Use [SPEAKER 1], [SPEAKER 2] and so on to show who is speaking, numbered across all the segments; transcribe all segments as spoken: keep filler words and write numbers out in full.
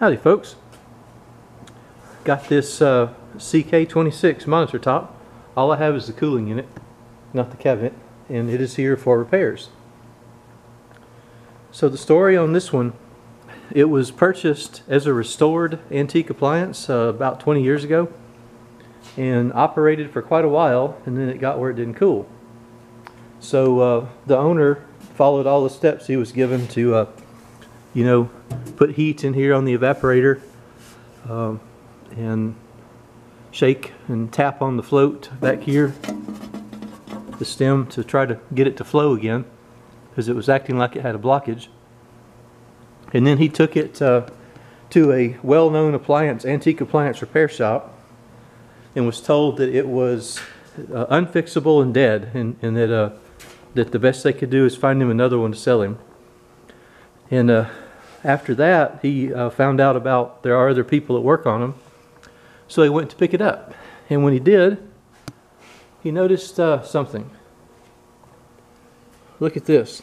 [SPEAKER 1] Howdy folks. Got this uh, C K twenty-six monitor top. All I have is the cooling unit, not the cabinet, and it is here for repairs. So the story on this one, it was purchased as a restored antique appliance uh, about twenty years ago and operated for quite a while, and then it got where it didn't cool. So uh, the owner followed all the steps he was given to uh, you know, put heat in here on the evaporator um, and shake and tap on the float back here, the stem, to try to get it to flow again because it was acting like it had a blockage. And then he took it uh, to a well-known appliance, antique appliance repair shop, and was told that it was uh, unfixable and dead, and, and that uh, that the best they could do is find him another one to sell him. And uh, after that, he uh, found out about there are other people that work on them, so he went to pick it up. And when he did, he noticed uh, something. Look at this.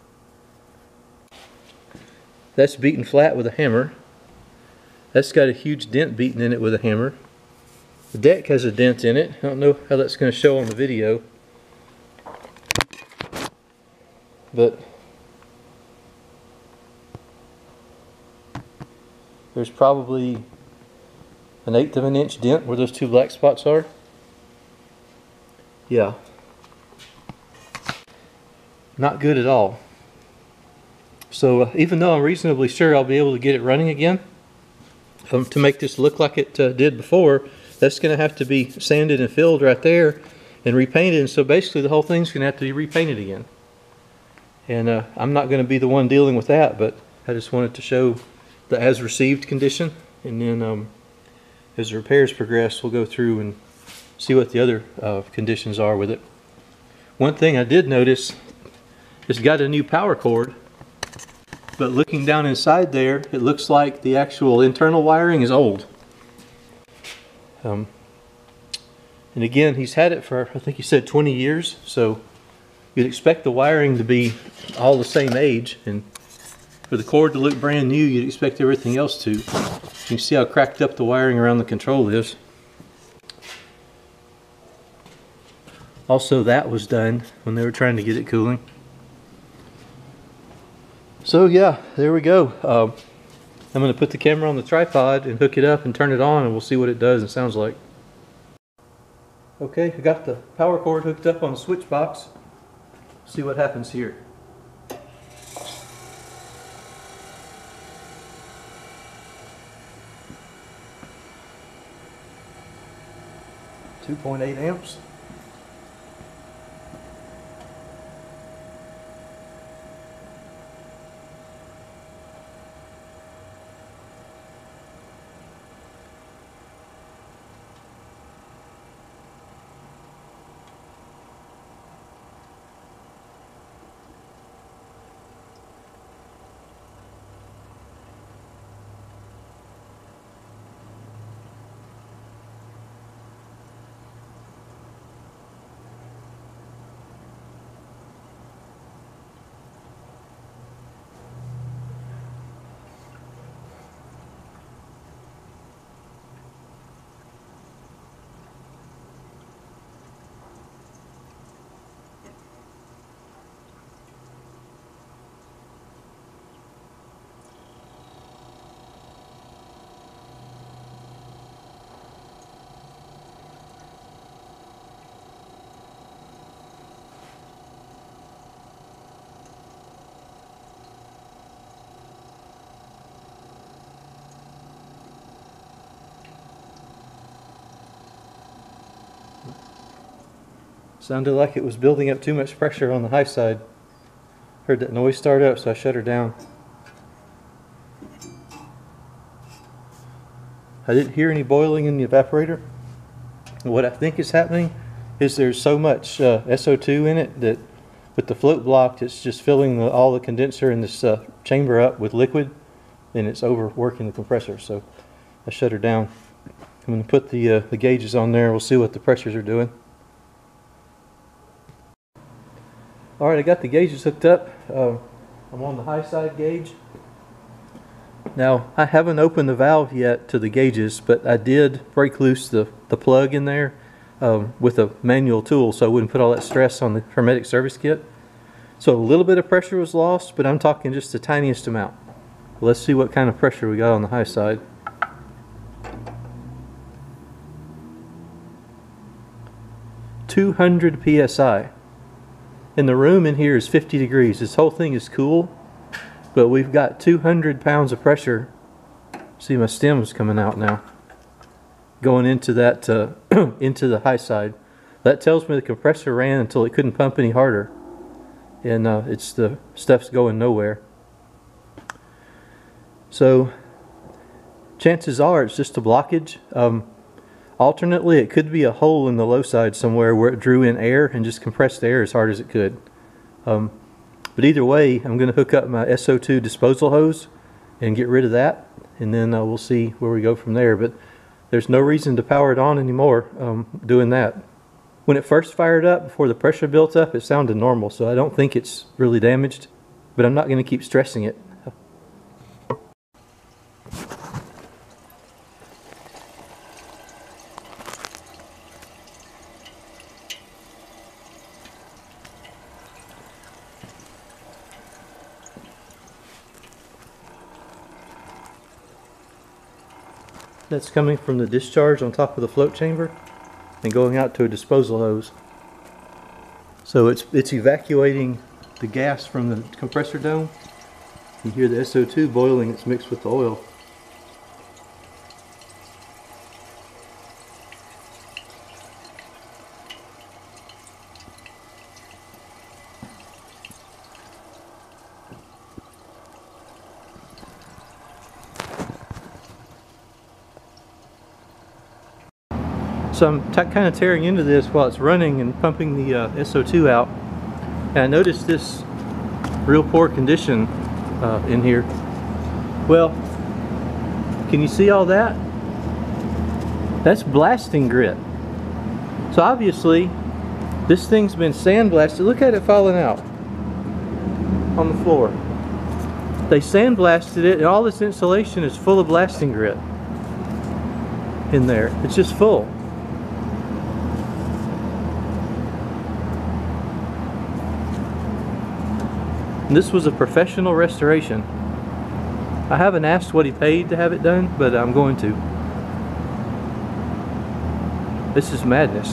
[SPEAKER 1] That's beaten flat with a hammer. That's got a huge dent beaten in it with a hammer. The deck has a dent in it. I don't know how that's going to show on the video, but there's probably an eighth of an inch dent where those two black spots are. Yeah. Not good at all. So uh, even though I'm reasonably sure I'll be able to get it running again, um, to make this look like it uh, did before, that's going to have to be sanded and filled right there and repainted. And so basically the whole thing's going to have to be repainted again. And uh, I'm not going to be the one dealing with that, but I just wanted to show the as received condition, and then um, as the repairs progress we'll go through and see what the other uh, conditions are with it. One thing I did notice, it's got a new power cord, but looking down inside there it looks like the actual internal wiring is old. Um, and again, he's had it for, I think he said twenty years, so you'd expect the wiring to be all the same age, and for the cord to look brand new, you'd expect everything else to. You can see how cracked up the wiring around the control is. Also, that was done when they were trying to get it cooling. So yeah, there we go. Um, I'm going to put the camera on the tripod and hook it up and turn it on, and we'll see what it does and sounds like. Okay, I got the power cord hooked up on the switch box. See what happens here. two point eight amps. Sounded like it was building up too much pressure on the high side. Heard that noise start up, so I shut her down. I didn't hear any boiling in the evaporator. What I think is happening is there's so much uh, S O two in it that with the float blocked, it's just filling the, all the condenser in this uh, chamber up with liquid, and it's overworking the compressor. So I shut her down. I'm going to put the, uh, the gauges on there. We'll see what the pressures are doing. Alright, I got the gauges hooked up. Uh, I'm on the high side gauge. Now, I haven't opened the valve yet to the gauges, but I did break loose the, the plug in there um, with a manual tool so I wouldn't put all that stress on the hermetic service kit. So a little bit of pressure was lost, but I'm talking just the tiniest amount. Let's see what kind of pressure we got on the high side. two hundred P S I. And the room in here is fifty degrees. This whole thing is cool, but we've got two hundred pounds of pressure. See, my stem's coming out now, going into that uh, into the high side. That tells me the compressor ran until it couldn't pump any harder, and uh, it's the stuff's going nowhere. So chances are it's just a blockage. Um, alternately, it could be a hole in the low side somewhere where it drew in air and just compressed air as hard as it could. Um, but either way, I'm going to hook up my S O two disposal hose and get rid of that, and then uh, we'll see where we go from there. But there's no reason to power it on anymore um, doing that. When it first fired up, before the pressure built up, it sounded normal, so I don't think it's really damaged, but I'm not going to keep stressing it. That's coming from the discharge on top of the float chamber and going out to a disposal hose. So it's, it's evacuating the gas from the compressor dome. You hear the S O two boiling, it's mixed with the oil. So I'm kind of tearing into this while it's running and pumping the uh, S O two out, and I noticed this real poor condition uh, in here. Well, can you see all that? That's blasting grit. So obviously this thing's been sandblasted. Look at it falling out on the floor. They sandblasted it, and all this insulation is full of blasting grit in there. It's just full. And this was a professional restoration. I haven't asked what he paid to have it done, but I'm going to. This is madness.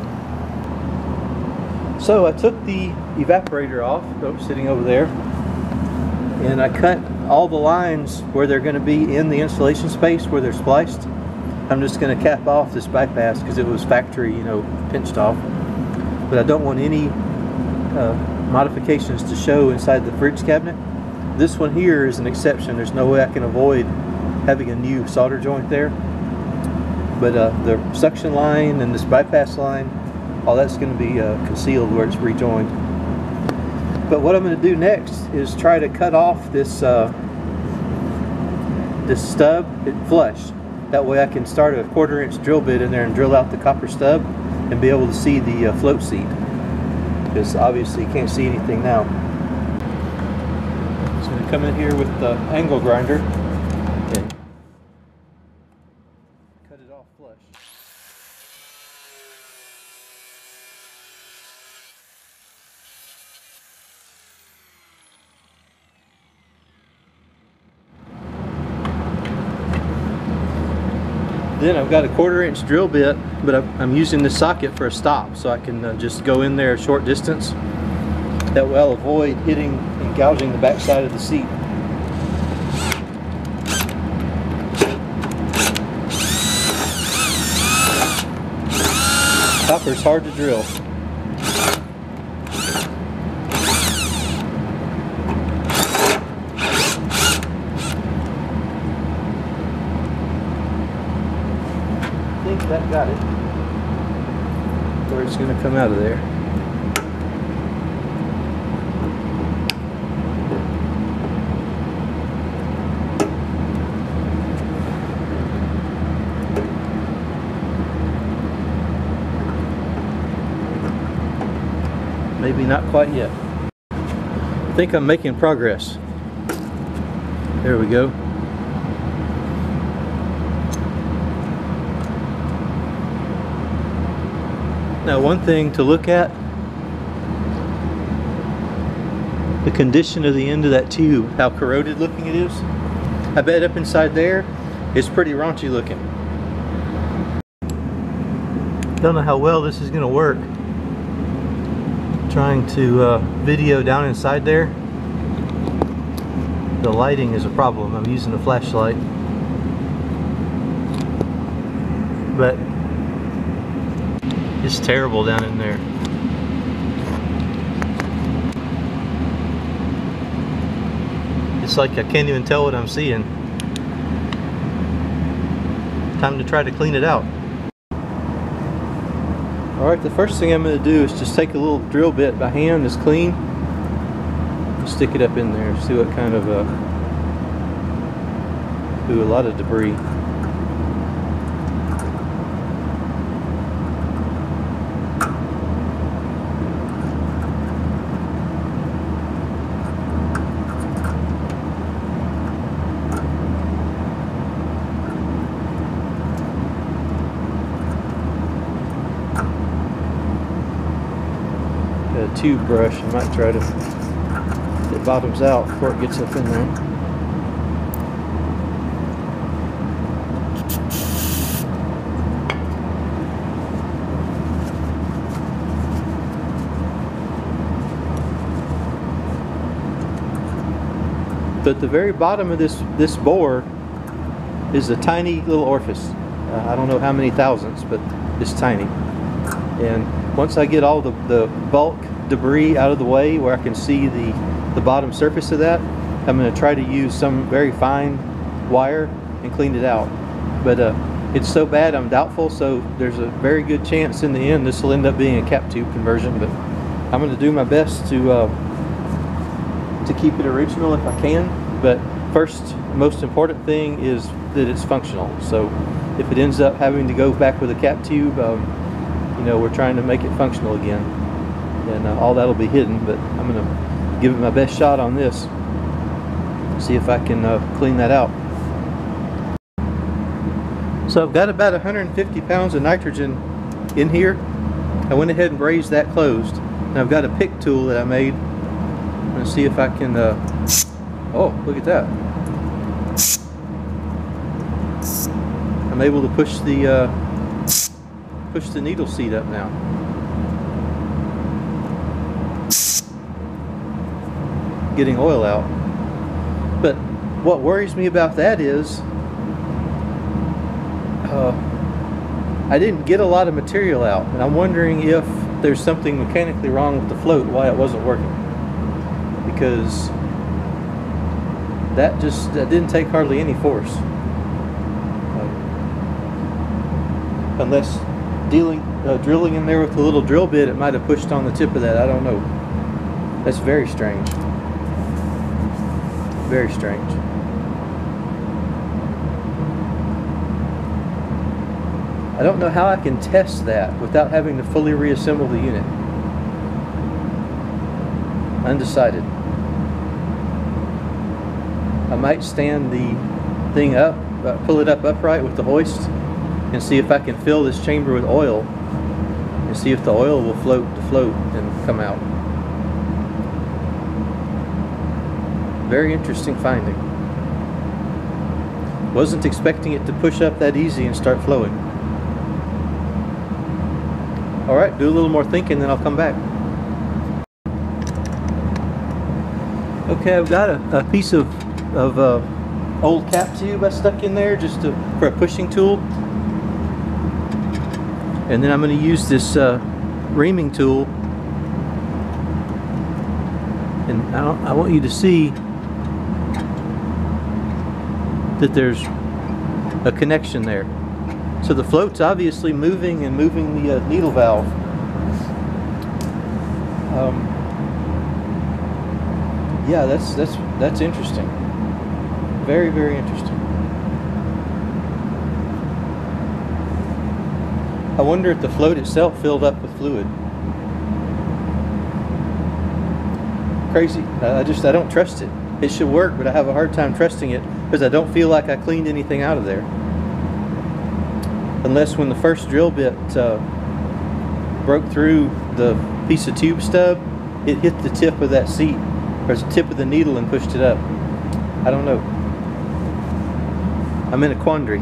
[SPEAKER 1] So I took the evaporator off, oh, sitting over there, and I cut all the lines where they're going to be in the insulation space where they're spliced. I'm just going to cap off this bypass because it was factory, you know, pinched off. But I don't want any uh, modifications to show inside the fridge cabinet. This one here is an exception. There's no way I can avoid having a new solder joint there. But uh, the suction line and this bypass line, all that's going to be uh, concealed where it's rejoined. But what I'm going to do next is try to cut off this uh, this stub flush. That way I can start a quarter inch drill bit in there and drill out the copper stub and be able to see the uh, float seat. Because obviously you can't see anything now. So I'm going to come in here with the angle grinder and cut it off flush. Then I've got a quarter inch drill bit, but I'm using this socket for a stop, so I can uh, just go in there a short distance. That way I'll avoid hitting and gouging the back side of the seat. Copper's hard to drill. I think that got it. Where it's going to come out of there. Maybe not quite yet. I think I'm making progress. There we go. Now, one thing to look at, the condition of the end of that tube, how corroded looking it is. I bet up inside there it's pretty raunchy looking. Don't know how well this is going to work. Trying to uh, video down inside there. The lighting is a problem. I'm using a flashlight. But it's terrible down in there. It's like I can't even tell what I'm seeing. Time to try to clean it out. Alright, the first thing I'm going to do is just take a little drill bit by hand that's clean, stick it up in there, see what kind of uh, do a lot of debris. A tube brush, I might try to get bottoms out before it gets up in there. But at the very bottom of this this bore is a tiny little orifice. Uh, I don't know how many thousandths, but it's tiny. And once I get all the, the bulk debris out of the way where I can see the, the bottom surface of that, I'm going to try to use some very fine wire and clean it out. But uh, it's so bad I'm doubtful, so there's a very good chance in the end this will end up being a cap tube conversion. But I'm going to do my best to, uh, to keep it original if I can. But first, most important thing is that it's functional. So if it ends up having to go back with a cap tube, um, you know, we're trying to make it functional again, and uh, all that'll be hidden, but I'm going to give it my best shot on this, see if I can uh, clean that out. So I've got about one hundred fifty pounds of nitrogen in here. I went ahead and brazed that closed, and I've got a pick tool that I made. I'm going to see if I can, uh, oh, look at that. I'm able to push the uh, push the needle seat up now. Getting oil out. But what worries me about that is uh, I didn't get a lot of material out, and I'm wondering if there's something mechanically wrong with the float, why it wasn't working. Because that just that didn't take hardly any force. Uh, unless Dealing, uh, drilling in there with a little drill bit, it might have pushed on the tip of that. I don't know. That's very strange. Very strange. I don't know how I can test that without having to fully reassemble the unit. Undecided. I might stand the thing up, uh, pull it up upright with the hoist, and see if I can fill this chamber with oil and see if the oil will float to float and come out. Very interesting finding. Wasn't expecting it to push up that easy and start flowing. Alright, do a little more thinking, then I'll come back. Okay, I've got a, a piece of, of uh, old cap tube I stuck in there just to, for a pushing tool. And then I'm going to use this uh, reaming tool, and I, don't, I want you to see that there's a connection there. So the float's obviously moving and moving the uh, needle valve. Um, yeah, that's that's that's interesting. Very, very interesting. I wonder if the float itself filled up with fluid. Crazy. I just, I don't trust it. It should work, but I have a hard time trusting it because I don't feel like I cleaned anything out of there. Unless when the first drill bit uh, broke through the piece of tube stub, it hit the tip of that seat, or the tip of the needle, and pushed it up. I don't know. I'm in a quandary.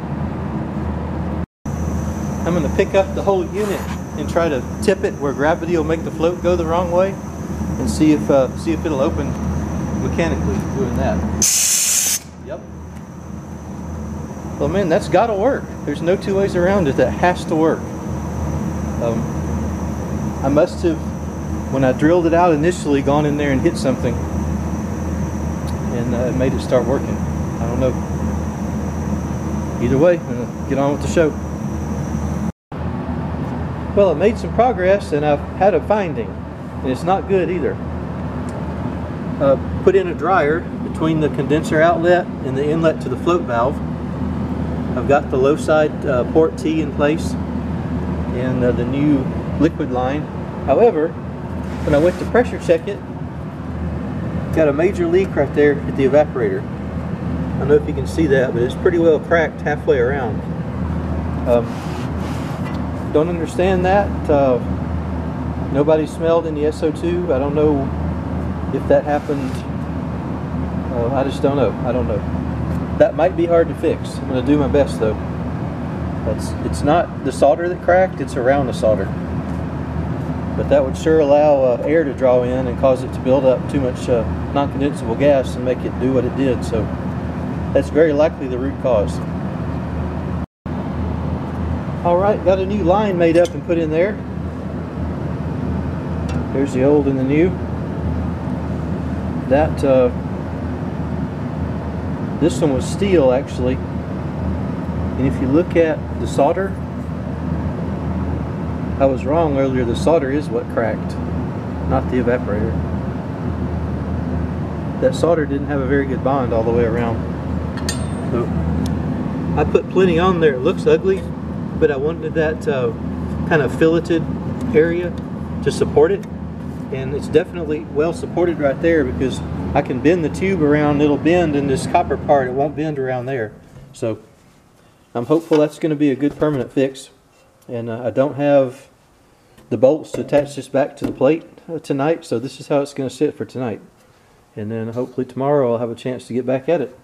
[SPEAKER 1] I'm going to pick up the whole unit and try to tip it where gravity will make the float go the wrong way, and see if uh, see if it'll open mechanically doing that. Yep. Well, man, that's got to work. There's no two ways around it. That has to work. Um, I must have, when I drilled it out initially, gone in there and hit something, and uh, made it start working. I don't know. Either way, I'm gonna get on with the show. Well, I made some progress, and I've had a finding, and it's not good either. Uh, put in a dryer between the condenser outlet and the inlet to the float valve. I've got the low side uh, port T in place, and uh, the new liquid line. However, when I went to pressure check it, got a major leak right there at the evaporator. I don't know if you can see that, but it's pretty well cracked halfway around. Um, don't understand that. Uh, nobody smelled any S O two. I don't know if that happened. Uh, I just don't know. I don't know. That might be hard to fix. I'm going to do my best though. That's, it's not the solder that cracked, it's around the solder. But that would sure allow uh, air to draw in and cause it to build up too much uh, non-condensable gas and make it do what it did. So that's very likely the root cause. Alright, got a new line made up and put in there. There's the old and the new. That, uh, this one was steel actually. And if you look at the solder, I was wrong earlier. The solder is what cracked, not the evaporator. That solder didn't have a very good bond all the way around. So I put plenty on there. It looks ugly, but I wanted that uh, kind of filleted area to support it. And it's definitely well supported right there, because I can bend the tube around. It'll bend in this copper part. It won't bend around there. So I'm hopeful that's going to be a good permanent fix. And uh, I don't have the bolts to attach this back to the plate uh, tonight, so this is how it's going to sit for tonight. And then hopefully tomorrow I'll have a chance to get back at it.